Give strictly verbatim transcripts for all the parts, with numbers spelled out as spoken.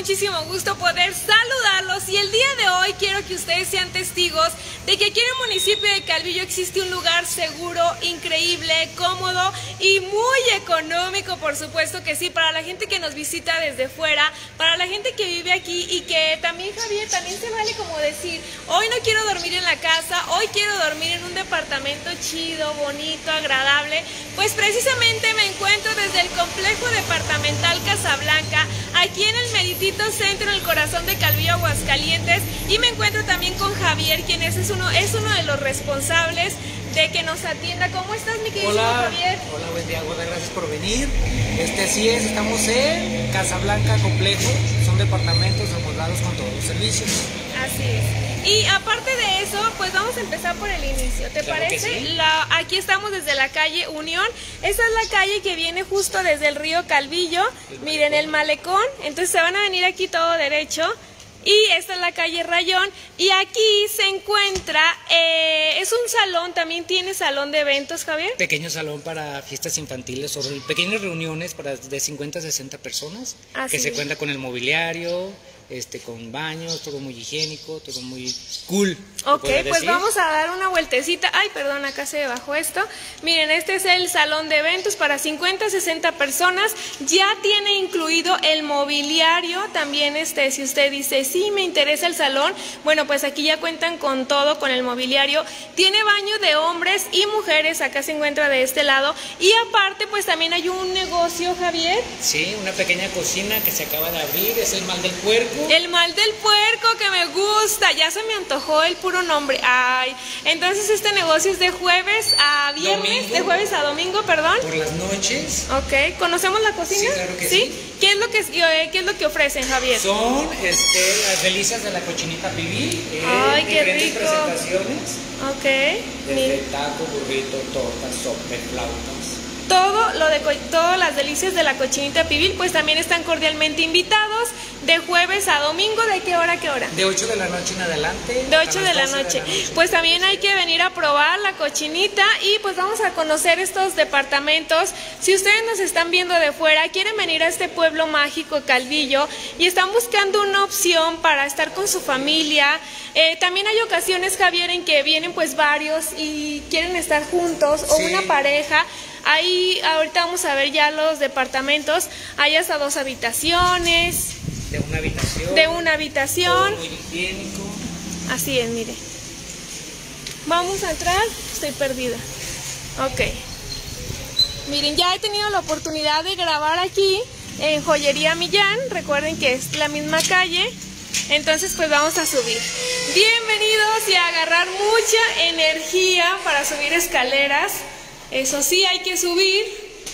muchísimo gusto poder saludarlos y el día de hoy quiero que ustedes sean testigos de que aquí en el municipio de Calvillo existe un lugar seguro, increíble, cómodo y muy económico, por supuesto que sí, para la gente que nos visita desde fuera, para la gente que vive aquí y que también, Javier, también se vale como decir, hoy no quiero dormir en la casa, hoy quiero dormir en un departamento chido, bonito, agradable. Pues precisamente me encuentro desde el complejo departamental Casablanca, aquí en el meritito centro, en el corazón de Calvillo, Aguascalientes, y me encuentro también con Javier, quien es, es, uno, es uno de los responsables de que nos atienda. ¿Cómo estás, mi querido Hola, Javier? Hola, buen día, Gorda, gracias por venir. Este, así es, estamos en Casablanca Complejo, son departamentos amoblados con todos los servicios. Así es. Y aparte de eso, pues vamos a empezar por el inicio, ¿te Claro parece? que sí. La, aquí estamos desde la calle Unión. Esa es la calle que viene justo desde el río Calvillo. Miren, el malecón. Entonces se van a venir aquí todo derecho. Y esta es la calle Rayón. Y aquí se encuentra, eh, es un salón, también tiene salón de eventos, Javier. Pequeño salón para fiestas infantiles o pequeñas reuniones para de cincuenta a sesenta personas. Así que se es. cuenta con el mobiliario, este, con baños, todo muy higiénico, todo muy cool. Ok, pues vamos a dar una vueltecita. Ay, perdón, acá se bajó esto. Miren, este es el salón de eventos para cincuenta, sesenta personas. Ya tiene incluido el mobiliario. También, este, si usted dice, sí, me interesa el salón, bueno, pues aquí ya cuentan con todo, con el mobiliario. Tiene baño de hombres y mujeres, acá se encuentra de este lado. Y aparte, pues también hay un negocio, Javier. Sí, una pequeña cocina que se acaba de abrir, es el Mal del Puerco. El Mal del Puerco, que me gusta, ya se me antojó el puro nombre. Ay, entonces este negocio es de jueves a viernes, Domingo. de jueves a domingo, perdón. Por las noches. Ok, ¿conocemos la cocina? Sí, claro que sí. ¿Qué es lo que, eh, qué es lo que ofrecen, Javier? Son este, las delicias de la cochinita pibil. eh, Ay, qué diferentes rico. presentaciones. Ok, Desde mire, taco, burrito, tortas, sopa, flautas. todo lo de co- todas las delicias de la cochinita pibil, pues también están cordialmente invitados de jueves a domingo. ¿De qué hora a qué hora? De ocho de la noche en adelante. De a ocho las de la doce noche. Pues también hay que venir a probar la cochinita y pues vamos a conocer estos departamentos. Si ustedes nos están viendo de fuera, quieren venir a este pueblo mágico Calvillo y están buscando una opción para estar con su familia. Eh, también hay ocasiones, Javier, en que vienen pues varios y quieren estar juntos o Sí. una pareja. Ahí ahorita vamos a ver ya los departamentos. Hay hasta dos habitaciones, De una habitación. de una habitación. Todo muy higiénico. Así es, mire. Vamos a entrar. Estoy perdida. Ok. Miren, ya he tenido la oportunidad de grabar aquí en Joyería Millán. Recuerden que es la misma calle. Entonces, pues vamos a subir. Bienvenidos y a agarrar mucha energía para subir escaleras. Eso sí, hay que subir.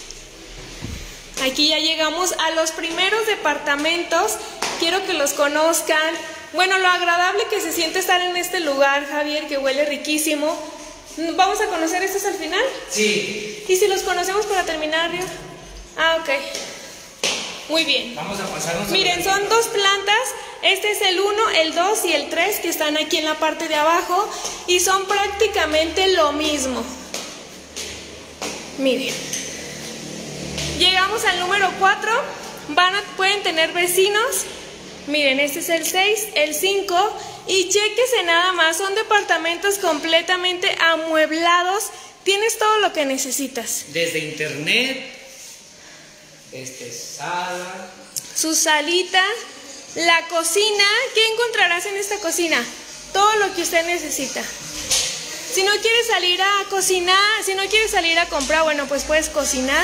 Aquí ya llegamos a los primeros departamentos. Quiero que los conozcan. Bueno, lo agradable que se siente estar en este lugar, Javier, que huele riquísimo. ¿Vamos a conocer estos al final? Sí. ¿Y si los conocemos para terminar arriba? Ah, ok. Muy bien. Vamos a pasarnos. a Miren, ver. son dos plantas. Este es el uno, el dos y el tres que están aquí en la parte de abajo. Y son prácticamente lo mismo. Miren. Llegamos al número cuatro. Van a, pueden tener vecinos. Miren, este es el seis, el cinco. Y chéquese nada más. Son departamentos completamente amueblados. Tienes todo lo que necesitas. Desde internet, este, sala. Su salita, la cocina. ¿Qué encontrarás en esta cocina? Todo lo que usted necesita. Si no quieres salir a cocinar, si no quieres salir a comprar, bueno, pues puedes cocinar.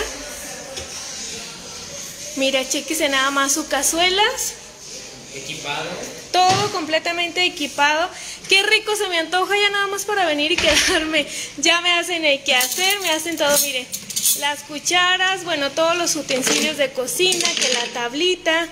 Mira, chéquese nada más sus cazuelas. Equipado. Todo completamente equipado. Qué rico, se me antoja ya nada más para venir y quedarme. Ya me hacen el quehacer, me hacen todo, miren. Las cucharas, bueno, todos los utensilios de cocina, que la tablita,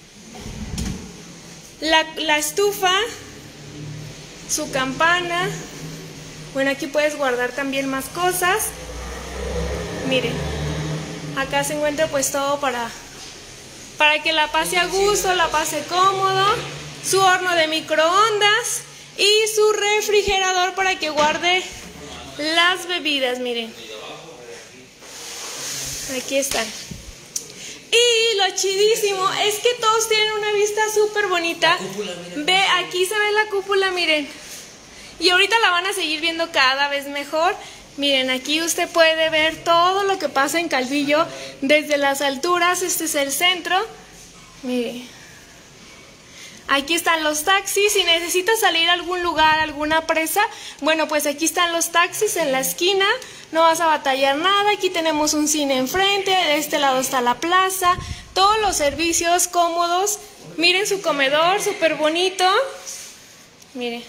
la, la estufa, su campana. Bueno, aquí puedes guardar también más cosas. Miren, acá se encuentra pues todo para, para que la pase a gusto, la pase cómodo. Su horno de microondas y su refrigerador para que guarde las bebidas, miren. Aquí están. Y lo chidísimo es que todos tienen una vista súper bonita. Cúpula, miren. Ve, aquí se ve la cúpula, miren. Y ahorita la van a seguir viendo cada vez mejor. Miren, aquí usted puede ver todo lo que pasa en Calvillo desde las alturas. Este es el centro. Mire. Aquí están los taxis. Si necesitas salir a algún lugar, alguna presa, bueno, pues aquí están los taxis en la esquina. No vas a batallar nada. Aquí tenemos un cine enfrente. De este lado está la plaza. Todos los servicios cómodos. Miren su comedor, súper bonito. Miren.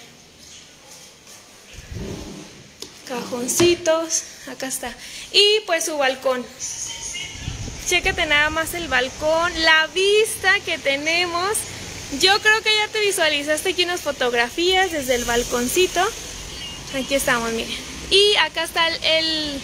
Cajoncitos. Acá está. Y pues su balcón. Chécate nada más el balcón. La vista que tenemos. Yo creo que ya te visualizaste aquí unas fotografías desde el balconcito. Aquí estamos, miren. Y acá está el, el,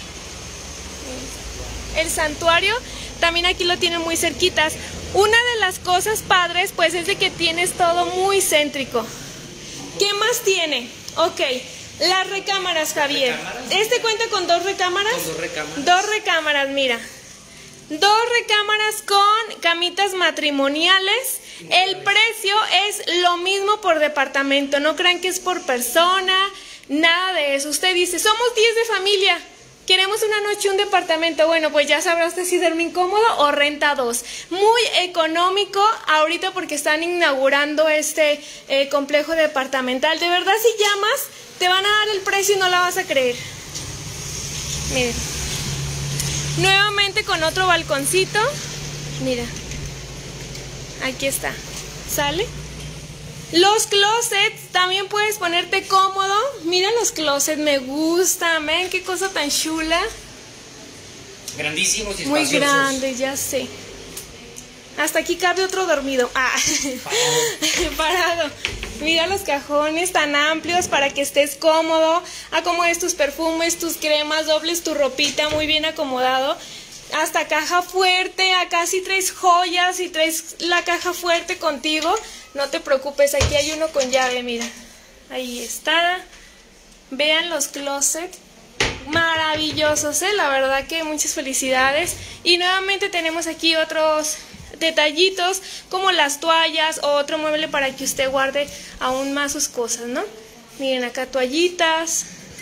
el santuario. También aquí lo tienen muy cerquitas. Una de las cosas padres, pues, es de que tienes todo muy céntrico. ¿Qué más tiene? Ok, las recámaras, Javier. ¿Recámaras? ¿Este cuenta con dos recámaras? Con dos recámaras. Dos recámaras, mira. Dos recámaras con camitas matrimoniales. El precio es lo mismo por departamento. No crean que es por persona, nada de eso. Usted dice, somos diez de familia, queremos una noche un departamento. Bueno, pues ya sabrá usted si duerme incómodo o renta dos. Muy económico ahorita porque están inaugurando este eh, complejo departamental. De verdad, si llamas, te van a dar el precio y no la vas a creer. Miren. Nuevamente con otro balconcito. Mira. Aquí está. ¿Sale? Los closets, también puedes ponerte cómodo. Mira los closets, me gustan. Ven qué cosa tan chula. Grandísimos y Muy espaciosos. grandes, ya sé. Hasta aquí cabe otro dormido. Ah, parado. Parado. Mira los cajones tan amplios para que estés cómodo. Acomodes tus perfumes, tus cremas, dobles tu ropita, muy bien acomodado. Hasta caja fuerte. Acá si traes joyas, si traes la caja fuerte contigo, no te preocupes, aquí hay uno con llave, mira. Ahí está. Vean los closets. Maravillosos, ¿eh? La verdad que muchas felicidades. Y nuevamente tenemos aquí otros detallitos como las toallas o otro mueble para que usted guarde aún más sus cosas, ¿no? Miren acá toallitas.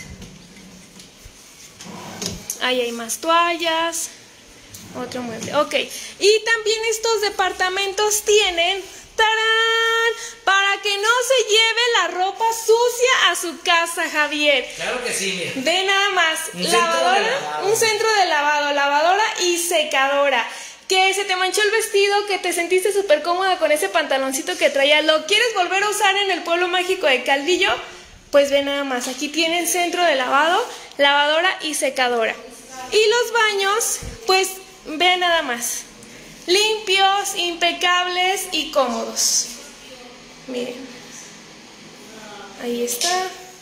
Ahí hay más toallas. Otro mueble. Ok. Y también estos departamentos tienen, ¡tarán!, para que no se lleve la ropa sucia a su casa, Javier. Claro que sí, mira. Ve nada más. Un centro de lavadora, lavado. un centro de lavado, lavadora y secadora. Que se te manchó el vestido, que te sentiste súper cómoda con ese pantaloncito que traía, ¿lo quieres volver a usar en el pueblo mágico de Calvillo? Pues ve nada más, aquí tienen centro de lavado, lavadora y secadora. Y los baños, pues ve nada más, limpios, impecables y cómodos. Miren, ahí está.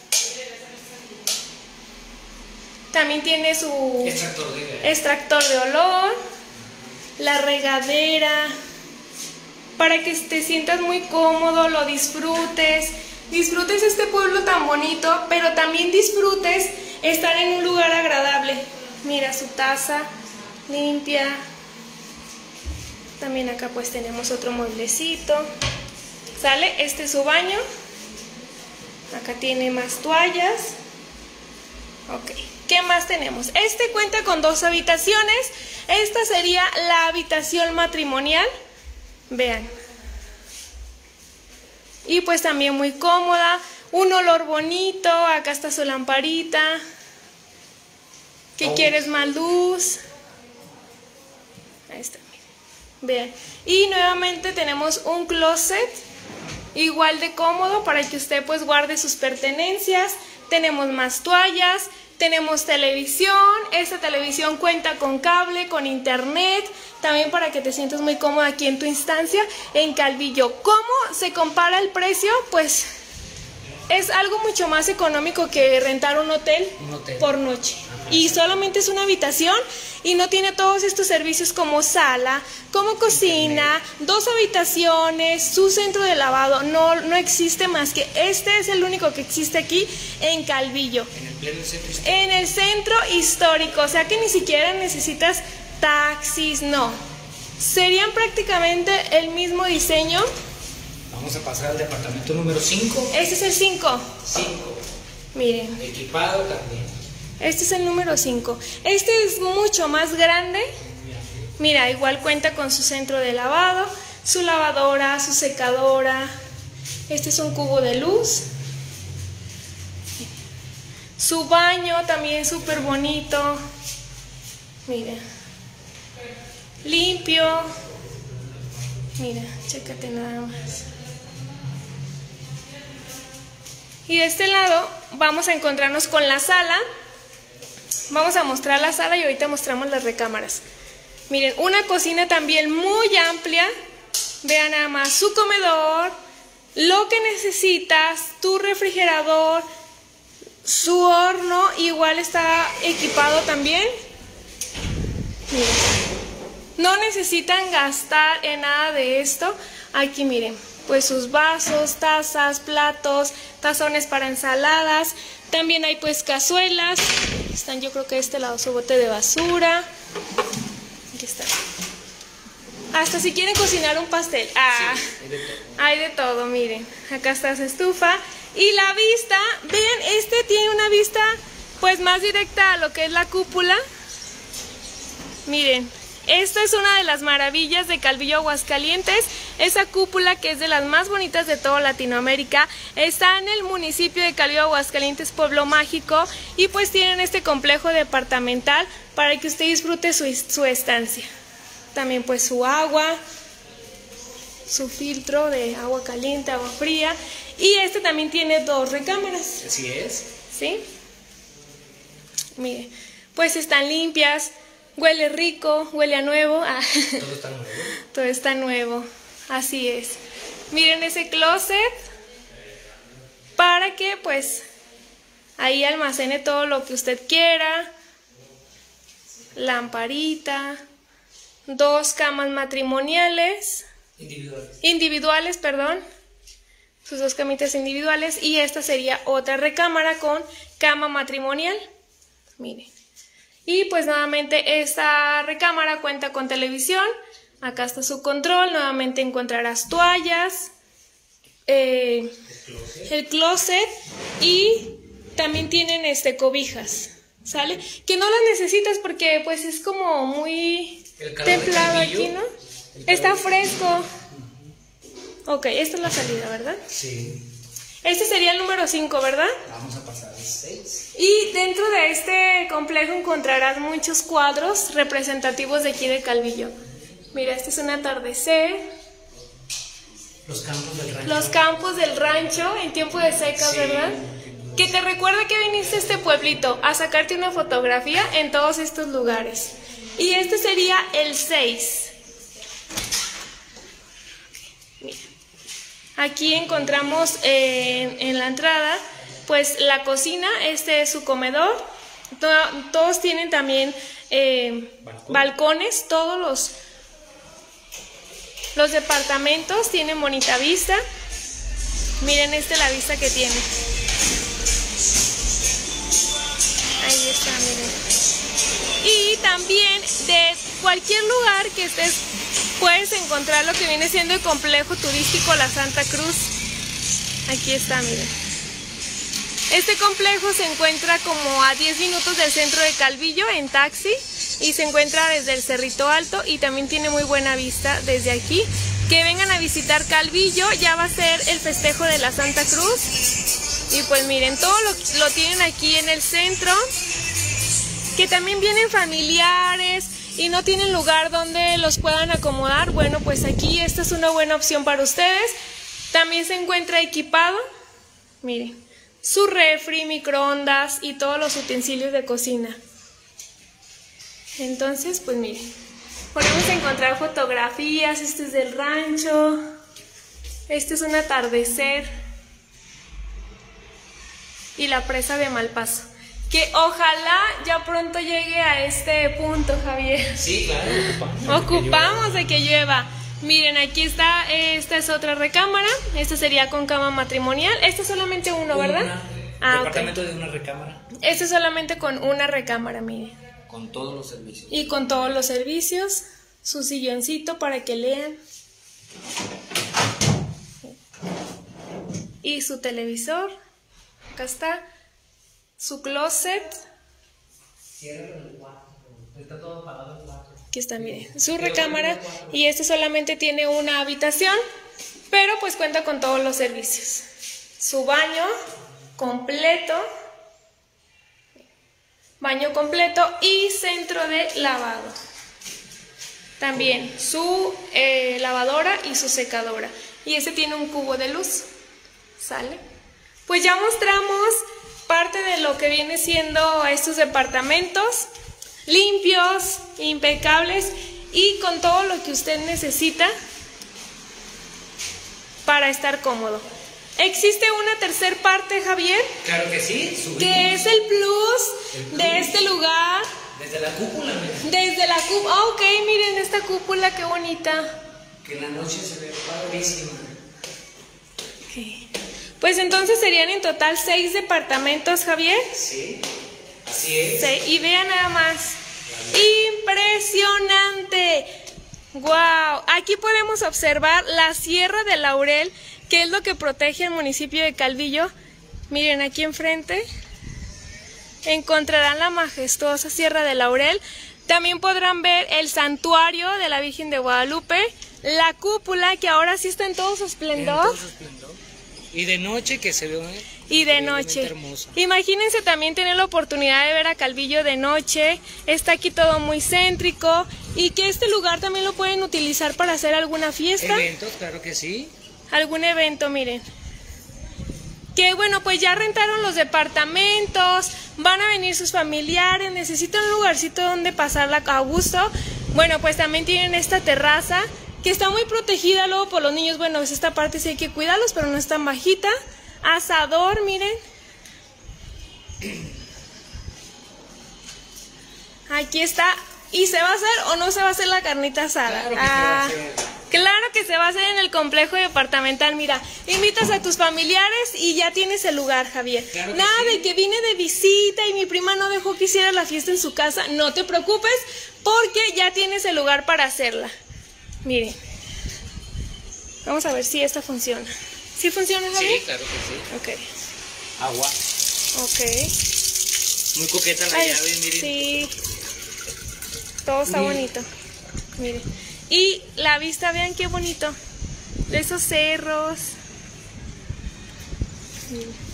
También tiene su Extractor de extractor de olor. La regadera, para que te sientas muy cómodo, lo disfrutes, disfrutes este pueblo tan bonito, pero también disfrutes estar en un lugar agradable. Mira su taza limpia. También acá pues tenemos otro mueblecito. ¿Sale? Este es su baño. Acá tiene más toallas. Ok. ¿Qué más tenemos? Este cuenta con dos habitaciones. Esta sería la habitación matrimonial. Vean. Y pues también muy cómoda. Un olor bonito. Acá está su lamparita. ¿Qué oh. quieres? Más luz. Ahí está. Vean. Y nuevamente tenemos un closet. Igual de cómodo para que usted pues guarde sus pertenencias. Tenemos más toallas. Tenemos televisión, esta televisión cuenta con cable, con internet, también para que te sientas muy cómoda aquí en tu instancia en Calvillo. ¿Cómo se compara el precio? Pues es algo mucho más económico que rentar un hotel, un hotel. por noche. Y solamente es una habitación y no tiene todos estos servicios como sala, como cocina, dos habitaciones, su centro de lavado. No, no existe más que este, es el único que existe aquí en Calvillo. En el pleno centro histórico. En el centro histórico, o sea que ni siquiera necesitas taxis, no. serían prácticamente el mismo diseño. Vamos a pasar al departamento número cinco. Este es el cinco. cinco. Miren. Equipado también. Este es el número cinco. Este es mucho más grande. Mira, igual cuenta con su centro de lavado, su lavadora, su secadora. Este es un cubo de luz. Su baño también súper bonito. Mira. Limpio. Mira, chécate nada más. Y de este lado vamos a encontrarnos con la sala. Vamos a mostrar la sala y ahorita mostramos las recámaras. Miren, una cocina también muy amplia. Vean nada más su comedor, lo que necesitas, tu refrigerador, su horno, igual está equipado también. Miren, no necesitan gastar en nada de esto. Aquí miren, pues sus vasos, tazas, platos, tazones para ensaladas. También hay pues cazuelas. Están, yo creo que de este lado su bote de basura. Aquí está. Hasta si quieren cocinar un pastel. Ah, Sí, hay de todo. hay de todo, miren. Acá está su estufa. Y la vista, vean, este tiene una vista pues más directa a lo que es la cúpula. Miren, esta es una de las maravillas de Calvillo, Aguascalientes. Esa cúpula, que es de las más bonitas de toda Latinoamérica, está en el municipio de Calvillo, Aguascalientes, Pueblo Mágico. Y pues tienen este complejo departamental para que usted disfrute su, su estancia. También pues su agua, su filtro de agua caliente, agua fría. Y este también tiene dos recámaras. Así es. ¿Sí? Mire, pues están limpias, huele rico, huele a nuevo. Ah, Todo está nuevo. todo está nuevo, así es. Miren ese closet para que pues ahí almacene todo lo que usted quiera. Lamparita, dos camas matrimoniales, Individuales. individuales, perdón. Sus dos camitas individuales, y esta sería otra recámara con cama matrimonial. Miren. Y pues nuevamente esta recámara cuenta con televisión. Acá está su control. Nuevamente encontrarás toallas, eh, El closet. el closet, y también tienen este cobijas, ¿sale? Que no las necesitas porque pues es como muy El calor de templado Calvillo. aquí, ¿no? El calor Está de- fresco. Ok, esta es la salida, ¿verdad? Sí. Este sería el número cinco, ¿verdad? Vamos a pasar al seis. Y dentro de este complejo encontrarás muchos cuadros representativos de aquí de Calvillo. Mira, este es un atardecer, Los campos del rancho. los campos del rancho en tiempo de secas, Sí. ¿verdad? Que te recuerda que viniste a este pueblito a sacarte una fotografía en todos estos lugares. Y este sería el seis. Mira. Aquí encontramos eh, en la entrada pues la cocina. Este es su comedor. To- todos tienen también eh, Balcón. balcones. Todos los, los departamentos tienen bonita vista. Miren este la vista que tiene. Ahí está, miren. Y también de cualquier lugar que estés puedes encontrar lo que viene siendo el complejo turístico La Santa Cruz. Aquí está, miren. Este complejo se encuentra como a diez minutos del centro de Calvillo en taxi, y se encuentra desde el Cerrito Alto, y también tiene muy buena vista desde aquí. Que vengan a visitar Calvillo, ya va a ser el festejo de la Santa Cruz. Y pues miren, todo lo, lo tienen aquí en el centro. Que también vienen familiares y no tienen lugar donde los puedan acomodar. Bueno, pues aquí esta es una buena opción para ustedes. También se encuentra equipado, miren, su refri, microondas y todos los utensilios de cocina. Entonces, pues miren, podemos encontrar fotografías. Este es del rancho. Este es un atardecer. Y la presa de Malpaso. Que ojalá ya pronto llegue a este punto, Javier. Sí, claro, ocupamos. Ocupamos de que llueva. Miren, aquí está, esta es otra recámara. Esta sería con cama matrimonial. Este es solamente uno, ¿verdad? Una, Ah, ok. departamento de una recámara. Este es solamente con una recámara, miren. Con todos los servicios. Y con todos los servicios. su silloncito para que lean. Y su televisor. Acá está su closet. Está todo apagado el cuarto. Aquí está, miren, su recámara. Y este solamente tiene una habitación, pero pues cuenta con todos los servicios. Su baño completo. Baño completo y centro de lavado. También su eh, lavadora y su secadora. Y este tiene un cubo de luz. ¿Sale? Pues ya mostramos parte de lo que viene siendo estos departamentos. Limpios, impecables y con todo lo que usted necesita para estar cómodo. ¿Existe una tercer parte, Javier? Claro que sí, subimos. Que es el plus, el plus de este lugar. Desde la cúpula, miren. Desde la cúpula. Ah, ok, miren esta cúpula, qué bonita. Que en la noche se ve padrísima. Okay. Pues entonces serían en total seis departamentos, Javier. Sí, así es. Sí, y vean nada más. ¡Impresionante! ¡Wow! Aquí podemos observar la Sierra de Laurel, que es lo que protege el municipio de Calvillo. Miren, aquí enfrente encontrarán la majestuosa Sierra de Laurel. También podrán ver el santuario de la Virgen de Guadalupe, la cúpula, que ahora sí está en todo su esplendor. En todo su esplendor. Y de noche que se ve y de noche. Hermosa. Imagínense también tener la oportunidad de ver a Calvillo de noche. Está aquí todo muy céntrico y que este lugar también lo pueden utilizar para hacer alguna fiesta. Eventos, claro que sí. Algún evento, miren. Que bueno, pues ya rentaron los departamentos, van a venir sus familiares, necesitan un lugarcito donde pasarla a gusto. Bueno, pues también tienen esta terraza que está muy protegida luego por los niños. Bueno, pues esta parte sí hay que cuidarlos, pero no es tan bajita. Asador, miren. Aquí está. ¿Y se va a hacer o no se va a hacer la carnita asada? Claro que ah, se va a hacer. Claro que se va a hacer en el complejo departamental. Mira, invitas a tus familiares y ya tienes el lugar, Javier. Claro que Nada sí. de que vine de visita y mi prima no dejó que hiciera la fiesta en su casa. No te preocupes porque ya tienes el lugar para hacerla. Miren. Vamos a ver si esta funciona. ¿Sí funciona, Javier? Sí, claro que sí. Ok. Agua. Ok. Muy coqueta la Ay, llave, miren. sí. Todo está Miren. bonito. Miren. Y la vista, vean qué bonito. De esos cerros. Miren.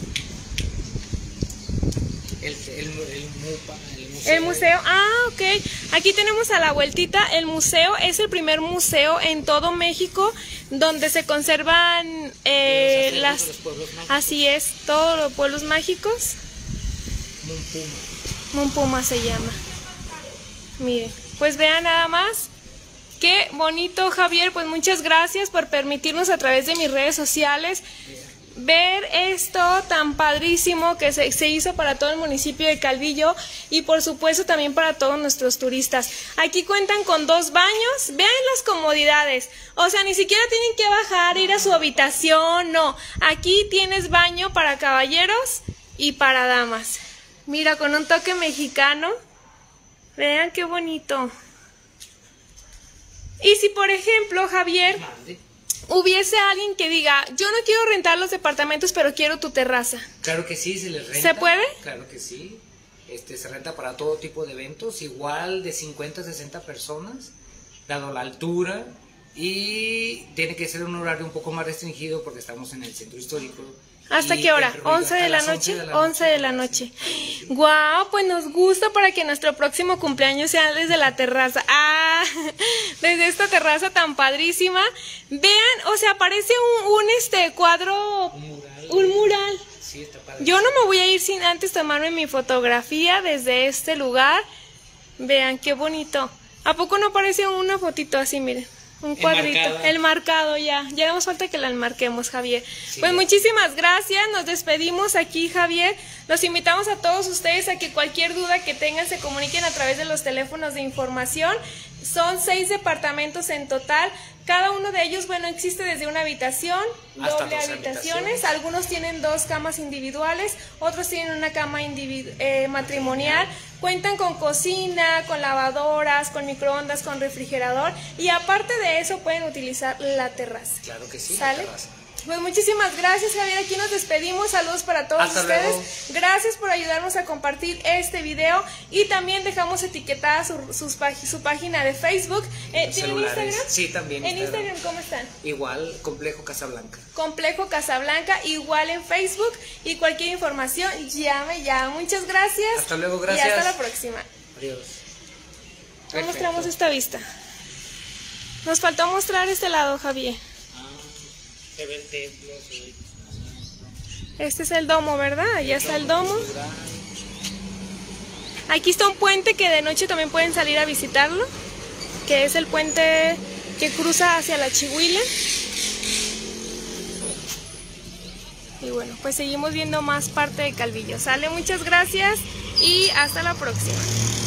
El, el, el, mupa, el museo. El museo, ah, ok. Aquí tenemos a la vueltita. El museo es el primer museo en todo México donde se conservan eh, los las... de los pueblos mágicos. Así es, todos los pueblos mágicos. Mumpuma. Mumpuma se llama. Miren, pues vean nada más. Qué bonito, Javier. Pues muchas gracias por permitirnos a través de mis redes sociales ver esto tan padrísimo que se, se hizo para todo el municipio de Calvillo y por supuesto también para todos nuestros turistas. Aquí cuentan con dos baños, vean las comodidades, o sea, ni siquiera tienen que bajar, ir a su habitación, no. Aquí tienes baño para caballeros y para damas. Mira, con un toque mexicano, vean qué bonito. Y si por ejemplo, Javier, hubiese alguien que diga, yo no quiero rentar los departamentos, pero quiero tu terraza. Claro que sí, se les renta. ¿Se puede? Claro que sí. Este, se renta para todo tipo de eventos, igual de cincuenta a sesenta personas, dado la altura, y tiene que ser un horario un poco más restringido porque estamos en el centro histórico. ¿Hasta y qué hora? el ruido ¿once de hasta la las noche? once de la once de la noche. Guau, pues nos gusta para que nuestro próximo cumpleaños sea desde la terraza. Ah, desde esta terraza tan padrísima. Vean, o sea, parece un, un este cuadro, Un mural. un mural. Sí, está padre. Yo no me voy a ir sin antes tomarme mi fotografía desde este lugar. Vean qué bonito. ¿A poco no parece una fotito así, miren? Un cuadrito, Enmarcada. el marcado ya, ya nos falta que la enmarquemos, Javier. Sí. Pues muchísimas gracias, nos despedimos aquí, Javier. Los invitamos a todos ustedes a que cualquier duda que tengan se comuniquen a través de los teléfonos de información. Son seis departamentos en total, Cada uno de ellos, bueno, existe desde una habitación, hasta doble dos habitaciones. habitaciones. Algunos tienen dos camas individuales, otros tienen una cama individu eh, matrimonial. Cuentan con cocina, con lavadoras, con microondas, con refrigerador, y aparte de eso pueden utilizar la terraza. Claro que sí, ¿Sale? la terraza. Pues muchísimas gracias, Javier. Aquí nos despedimos. Saludos para todos Hasta ustedes. luego. Gracias por ayudarnos a compartir este video. Y también dejamos etiquetada su, sus pag su página de Facebook. Eh, ¿Tienen Instagram? Sí, también. ¿En Instagram. Instagram cómo están? Igual, Complejo Casablanca. Complejo Casablanca, igual en Facebook. Y cualquier información, llame ya. Muchas gracias. Hasta luego, gracias. Y hasta la próxima. Adiós. No Perfecto. mostramos esta vista. Nos faltó mostrar este lado, Javier. Se ve el templo, se ve el... Este es el domo, ¿verdad? Allá está el domo. Aquí está un puente que de noche también pueden salir a visitarlo, que es el puente que cruza hacia la Chihuila. Y bueno, pues seguimos viendo más parte de Calvillo. Sale, muchas gracias y hasta la próxima.